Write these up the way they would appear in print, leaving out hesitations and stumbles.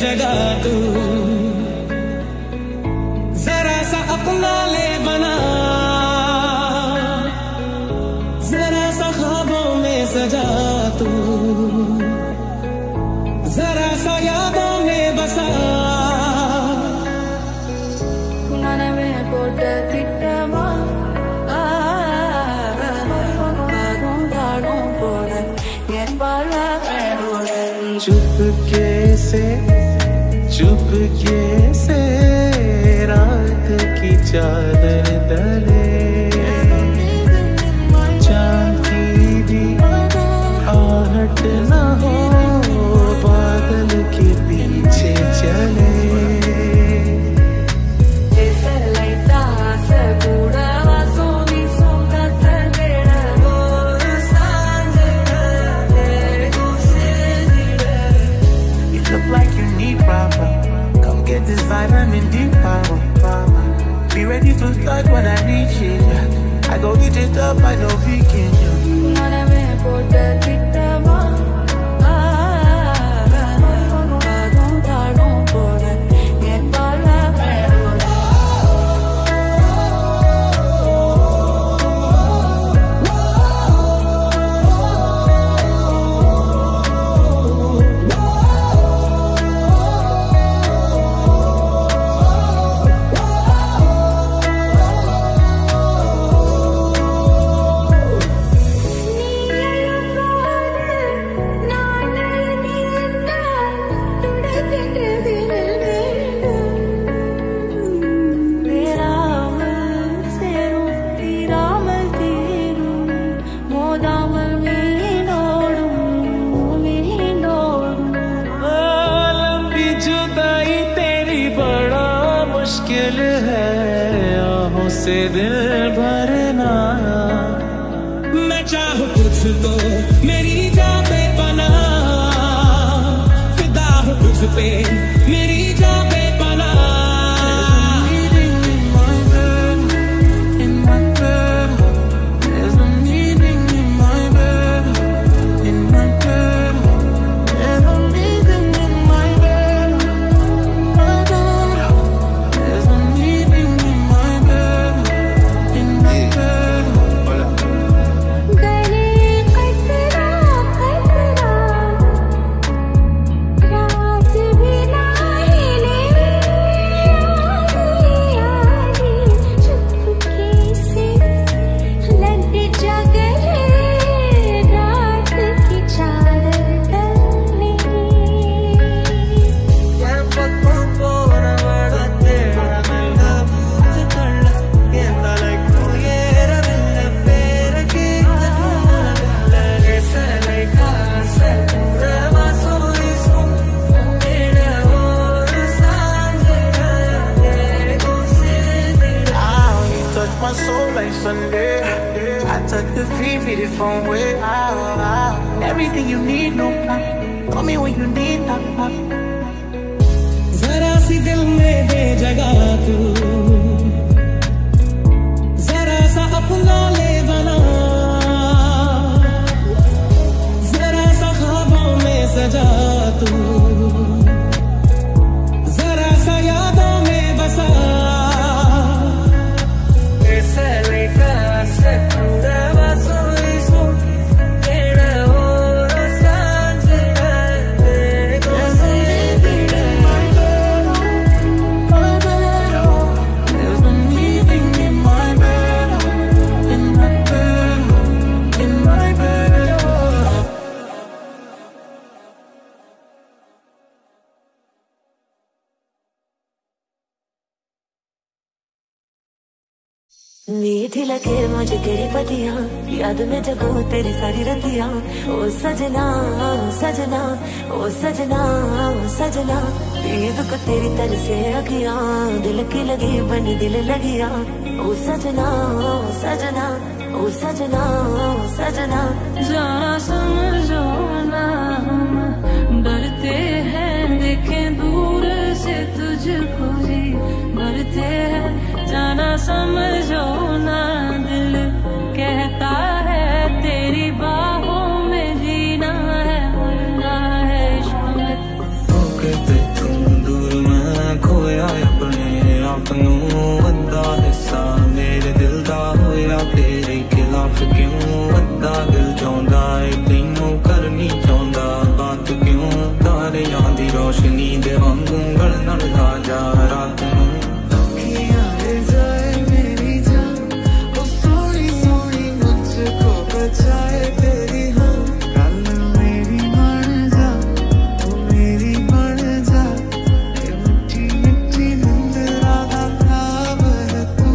जगह तू, जरा सा अपना ले बना, जरा सा ख्वाबों में सजा तू, जरा सा यादों में बसा। चुपके से रात की चादर डले, चांद की भी आहट न हो, बादल के पीछे चले। Get this vitamin D power. Be ready to start when I reach it. I go eat it up, I know we can. से दिल भरना, मैं चाहूँ तुझको मेरी जान पे बना, फिदा हूँ तुझ पे मेरी जान पे बना। Everything you need, no problem. Call me when you need, no problem. जरा सी दिल में दे जगह तू, जरा सा अपना ले बना, जरा सा ख्वाबों में सजा तू, जरा सा यादों में बसा। मीठी लगे मुझे तेरी पतियां, याद में जगो तेरी सारी रतियां। ओ सजना ओ सजना ओ सजना ओ सजना, तेरे दुख तेरी तरह से अखियां, दिल की लगी बनी दिल लगियां। ओ सजना ओ सजना ओ सजना ओ सजना, जाना समझो ना हम डरते हैं, देखें दूर से तुझको जी मरते हैं। जाना समझो ना दिल कहता है, तेरी बाहों में जीना है मरना है इश्क में। तेरे खिलाफ क्यों अद्धा दिल चाहता है तैनू करनी चाहता बात क्यों तारियां दी रोशनी दे वांगू गलना जा रात नू बचाए तेरी हाँ कल मेरी मर जा तू मेरी मर जा ये मिट्टी मिट्टी निंदरा दा ख्वाब है तू।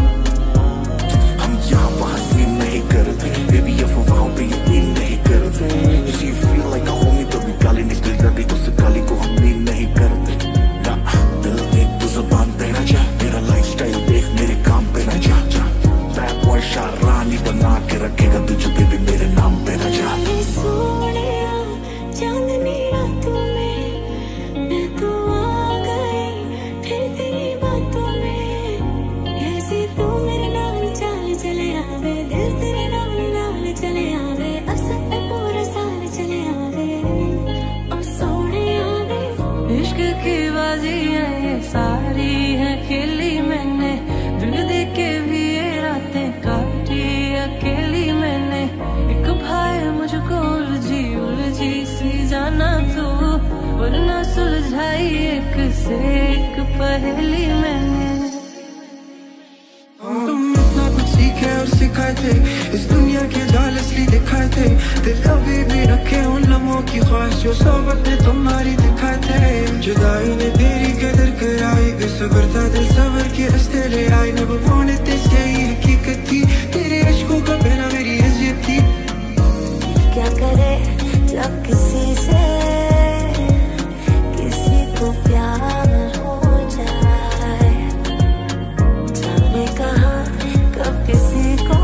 हम यहाँ वहाँ से नहीं करते बेबी अफवाहों पे यकीन नहीं करते She feel like a homie कभी गाली निकल जाती उस गाली को हम मीन नहीं करते ना दिल देख तू ज़बान पे ना जा मेरा लाइफस्टाइल देख मेरे काम पे ना जा जा बैड बॉय शाहरानी बना के रखेगा तुझे बेबी मेरे नाम पे ना जा। सोनिया चांदनी रातों में मैं तो आ गई फिर तेरी बातों में ऐसी तू मेरे नाल चाल चले आवे दिल तेरे नाल नाल चले आवे असल पे पूरा साल चले आवे ओ सोनिया वे इश्क की बाजी है ये सारी है खेली मैंने दिल दे के भी ये रातें काटी अकेली मैंने एक भाई मुझको उलझी सी जाना तू वरना सुलझाई एक से एक पहेली मैंने। तुम इतना कुछ सीखे और सिखाए थे इस दुनिया के जाल असली दिखाए थे दिल अभी भी रखे उन लम्हों की ख्वाहिश जो सोबत ने तुम्हारी दिखाए थे जुदाई ने तेरी कदर कराई बेसब्र था दिल सबर के रास्ते ले आई न बफोने तेरे यही हकीकत थी तेरे अश्कों का बहना मेरी अज़ियत थी। क्या करे जब किसी से किसी को प्यार हो जाए जाने कहाँ कब किसी को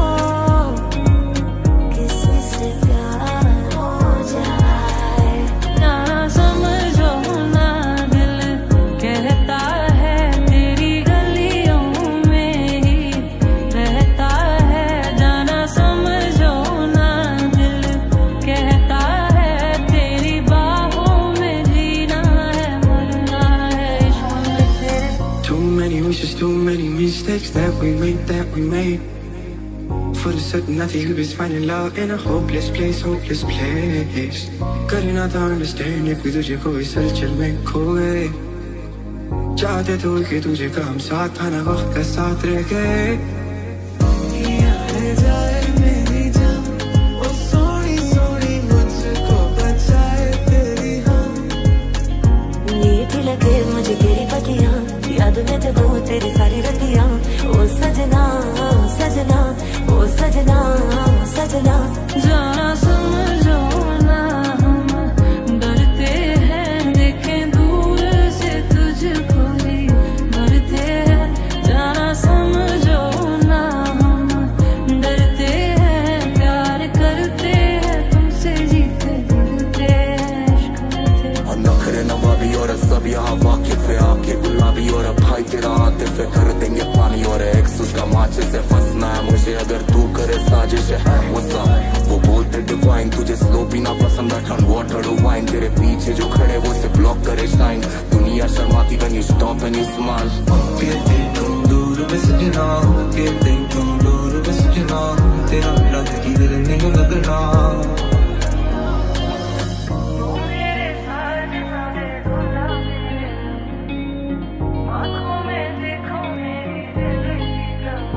किसी से प्यार हो जाए ना समझो ना दिल कहता है तेरी गलियों में ही रहता है जाना समझो ना दिल कहता है तेरी बाहों में जीना है मरना है इश्क में तेरे। Too many wishes, too many mistakes that we made. For the certain I think we was finding love in a hopeless place. करी ना था understand if तुझे कोई सलचल में खोए चाहते तो कि तुझे का हम साथ आना वक्त का साथ रह गए जाए मेरी जान ओ सोनी सोनी मुझको बचाए तेरी हाँ मीठी लगे मुझे तेरी पतियां याद में जगो तेरी सारी रतियां ओ सजना सजना ओ सजना सजना जाना समझो ना हम डरते हैं देखें दूर से तुझको ही डरते हैं जाना समझो ना हम डरते हैं प्यार करते हैं तुमसे जीते गिरते हैं इश्क करते और नखरे नवाबी और सब यहाँ वाकिफ है आके गुलाबी और भाई तेरा आतिफ है कर देंगे पानी और एक्स उसका माचे से फंसना है मुझे अगर तू करे साजिश है वो बोलते डिवाइन तुझे स्लो पीना पसंद है ठंड वाटर वाइन तेरे पीछे जो खड़े वो से ब्लॉक करे शाइन दुनिया शर्माती when you stop and you smile कहते तुम दूर में सजना कहते तुम दूर में सजना तेरा मेरा दिल दिल नहीं लगना मेरे साजना दे भुला मेरे आँखों में देखो मेरी दिल की गम।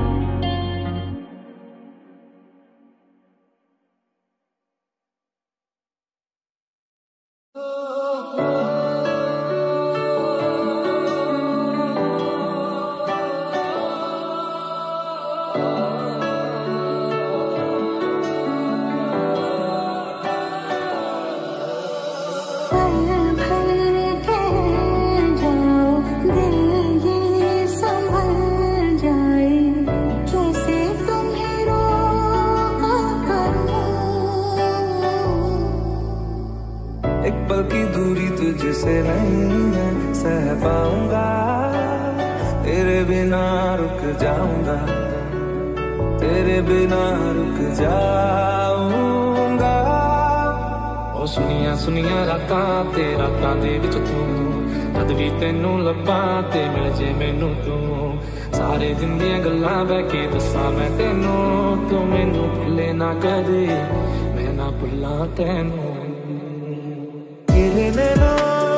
एक पल की दूरी तुझसे नहीं मैं सह पाऊंगा तेरे बिना रुक जाऊंगा तेरे बिना रुक जाऊंगा ओ सुनिया सुनिया रातां ते रातां दे विच तू जद भी तेनू लब्बां ते मिल जे मैनू तू सारे दिन दियां गल्लां बह के दस्सां मैं तेनू तू मैनू भुले ना कदे मैं ना भुला तैनू तेरे नैना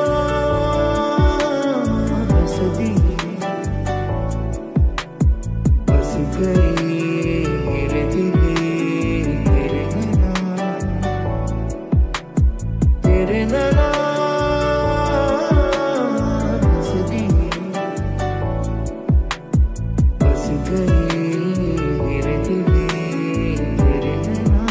बसदी बस गई मेरे दिले तेरे नैना तेरे नैना बसदी बस गई मेरे दिले तेरे नैना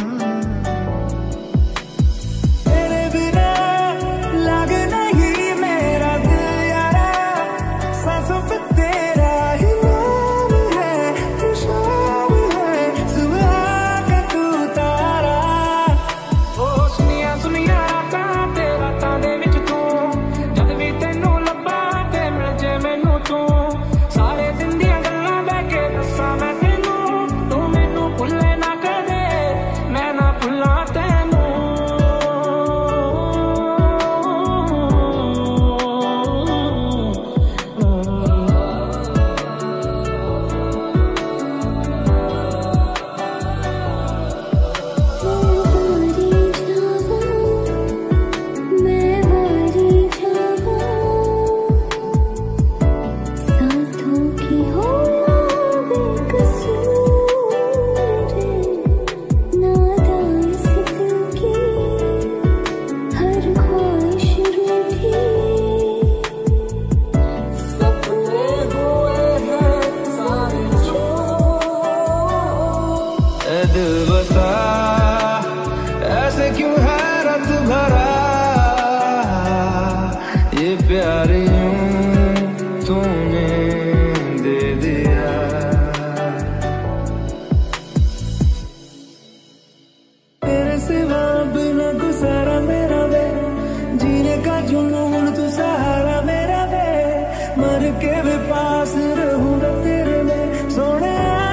तेरे बिना लगे नहीं मेरा दिल यारा सांसों पे तेरा ही नाम है तू शाम है सुबह का तू तारा ओ सुनिया सुनिया रातां ते रातां दे विच तू जद भी तैनू लब्भा ते मिल जे मैनू तू सारे दिन दियां गल्लां बह के दस्सां मैं तैनू तू मैनू भुले ना कदे मैं ना भुला तैनू मैं वारी जावा साथों की हो या बेकसूर नादास दिल की हर ख्वाहिश रूठी सपने हुए हैं सारे ऐ दिल बता ऐसे क्यों है रत भरा ये प्यार यूं तूने दे दिया तेरे सिवा बिना गुजारा मेरा वे जीने का जुनून तू सहारा मेरा वे मर के भी पास रहूंगा तेरे में सोने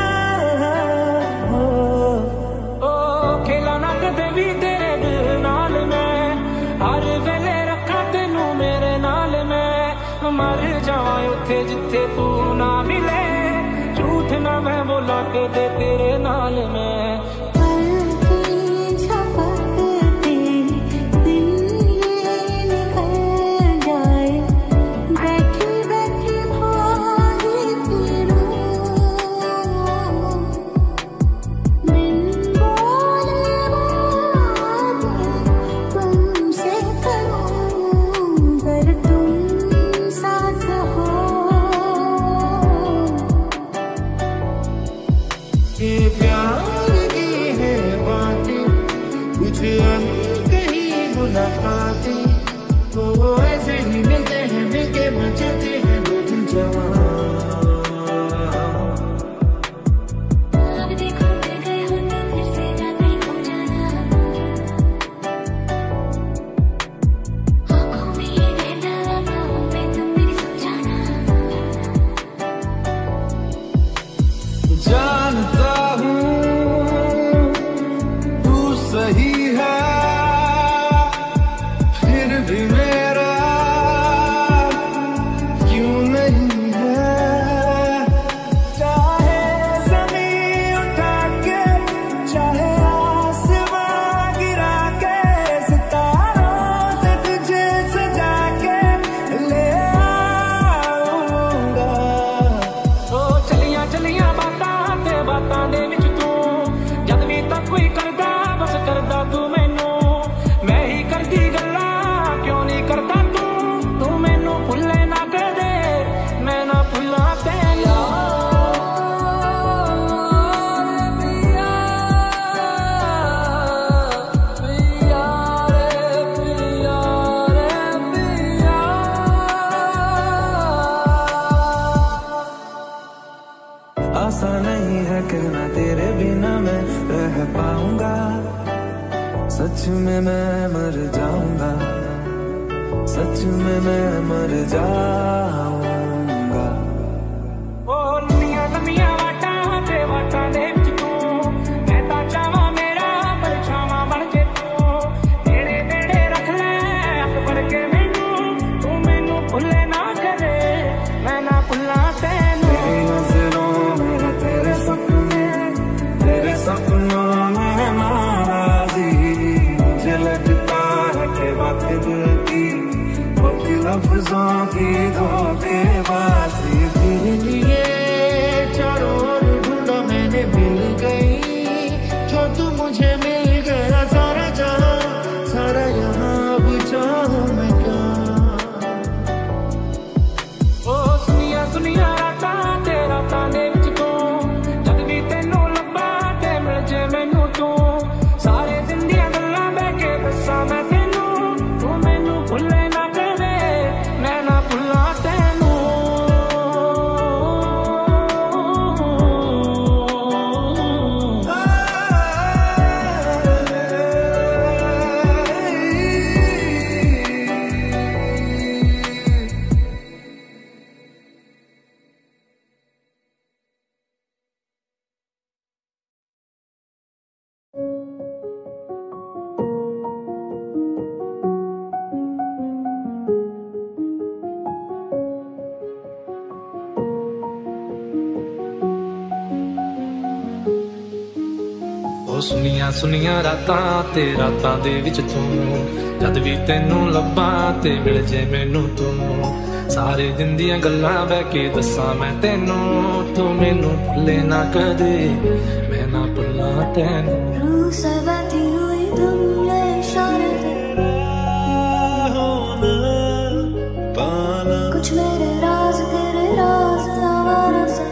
ओ खेला ना कदे भी तेरे दिल नाल मैं हर वेले रखा तेनू मेरे नाल मैं मर जावां उत्थे जिथे तू ना मिले झूठ ना मैं बोला कदे तेरे नाल मैं पलके झपकते दिन ये निकल जाए बैठी बैठी भागी फिरूं बिन बोले बातें तुमसे करूं पर तुम साथ हो ये प्यार की है बातें कुछ कहीं मुलाकातें तो वो ऐसे ही मिलते हैं मिलके मचाते हैं दो दिल जवां अब देखो मिल गए हो तो फिर से जाते हो जाना आँखों में ये रहना राहों में तुम मेरी समझाना जानता हूँ तू सही है फिर भी मेरा क्यों नहीं है चाहे ज़मीन उठा के चाहे आसमां गिरा के सितारों से तुझे सजा के ले आऊंगा ओ चलियां चलियां बातां दे विच तू जद भी तक कोई करदा बस करदा तू मैनू मैं ही करदी गल्लां क्यों नहीं करदा तू मैनू भुले ना कदे मैं ना भुला तैनू पिया पिया रे पिया रे पिया आसान नहीं है कहना तेरे बिना मैं रह पाऊंगा सच में मैं मर जाऊंगा सच में मैं मर जाऊंगा ओ लंबियां लंबियां वाटां ते वाटां दे विच तू मैं तां चाहां मेरा परछावां बन जे तू तेरे नेड़े रख ले अख भर के मैनू तू मैनू भुले ना करे मैं ना भुला तैनू तेरी नज़रों में तेरे सपने तेरे सपनों में नाराजी, मुझे लगता है कि बात दिल की होगी लफ्जों की धोखेबाजी। तेरे लिए चारों ओर ढूंढा मैंने, मिल गई जो तू मुझे मिल गया। सारा जहां सारा यहाँ अब चाहूं मैं क्या। ओ सुनिया सुनिया रातां ते रातां दे विच तू, जद भी तेनू लब्बा ते मिल जे मैनू तू। सारे दिन दियां गल्लां बह के दस्सां मैं तेनू, तू मैनू भुल्ले ना कदे, मैं ना भुल्लां तेनू। ओ सुनिया सुनिया रातां ते रातां दे विच तू, जद भी तेनू लब्बां ते मिल जे मैनू तू। सारे दिन दियां गल्लां बह के दस्सां मैं तेनू, तू मैनू भुल्ले ना कदे, मैं ना भुल्लां तेनू। रूह से बहती हुई धुन ये इशारे तेरा होना पाना, कुछ मेरे राज तेरे राज आवारा से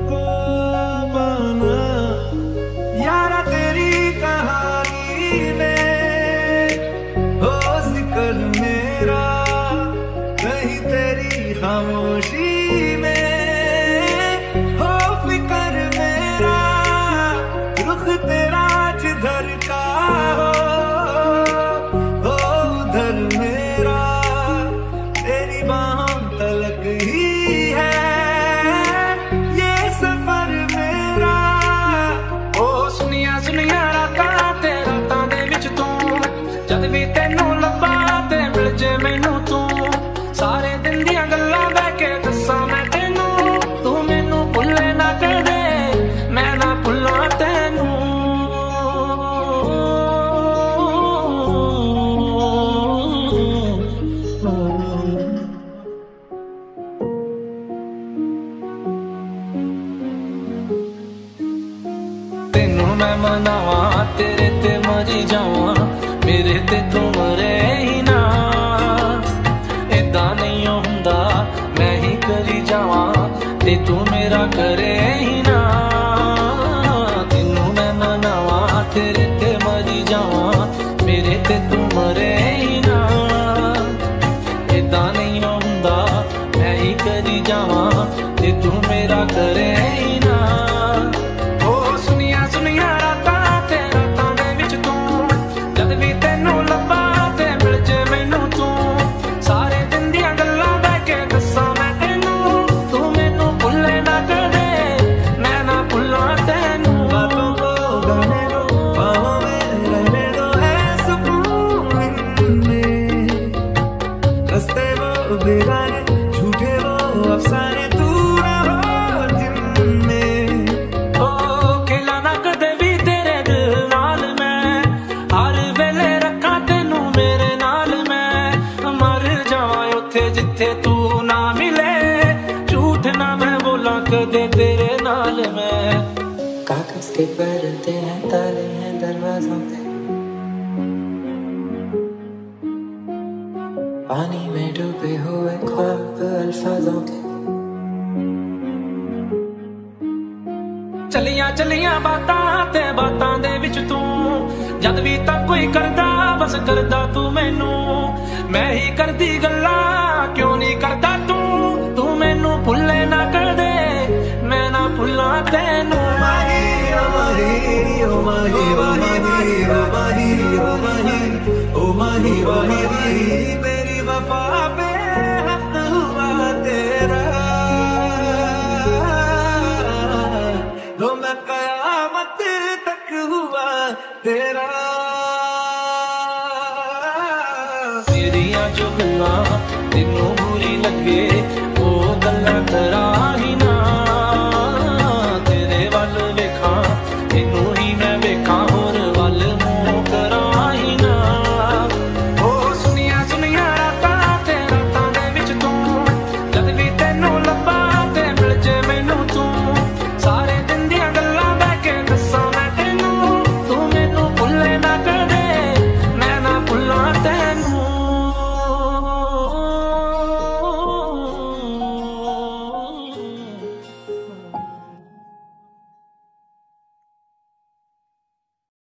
पाना। यारा तेरी कहानी में हो जिक्र मेरा, कहीं तेरी खामोशी में हो फिक्र मेरा। रुख तेरा जिधर का हो उधर मेरा, तेरी बाहों तलक ही है ये सफर मेरा। ओ सुनिया सुनिया रातां ते रातां दे विच तू, जद भी तेनू लब्बा ते मिल जे मैनू तू। सारे दिन दियां गल्लां बह के दस्सां मैं तेनू, तू मैनू भुल्ले ना कदे, मैं ना भुल्लां तेनू। तेनू मैं मनावां तेरे ते मरी जावां, मेरे ते तू मरे ही ना। इदां नहीं हुंदा मैं ही करी जावां ते तू मेरा करे ही ना। तेनू मैं मनावां तेरे ते मरी जावां, मेरे ते तू मरे ही ना। इदां नहीं हुंदा मैं ही करी जावां ते तू मेरा करे ही ना। ओ सुनिया सुनिया रातां ते रातां दे विच तू, जद भी तेनू लब्बा ते मिल जे मैनू तू। सारे दिन दियां गल्लां बह के दस्सां मैं तेनू, तू मैनू भुल्ले ना कदे, मैं ना भुल्लां तेनू। बातों को गाने दो, बाहों में रहने दो, है सुकून इनमें। रस्ते वो बेगाने, झूठे वो अफसाने, तू ना हो जिनमें। ओ खेला ना कदे भी तेरे दिल नाल मैं, हर वेले रखां तेनू मेरे नाल मैं। मर जावां उत्थे जिथे तू ना मिले, झूठ ना मैं बोलां कदे तेरे नाल मैं। कागज के पर्दे हैं, ताले हैं दरवाजों पे, पानी में डूबे हुए ख्वाब अल्फाजों के। चलियां चलियां बातां ते बातां दे विच तू, जद भी तां कोई करदा बस करदा तू मैनू। मैं ही करदी गल्लां क्यों नहीं करदा तू, तू मैनू भुल्ले ना कदे, मैं ना भुल्लां तेनू। माही ओ माही ओ माही ओ माही ओ माही ओ माही ओ माही ओ माही, मेरी वफा पे हक हुआ तेरा। लो मैं कयामत तक हुआ तेरा। तेरियां जो गल्लां तेनू बुरी लगे, वो गल्लां करा ही ना। तेरे वल वेखां तेनू ही मैं देखा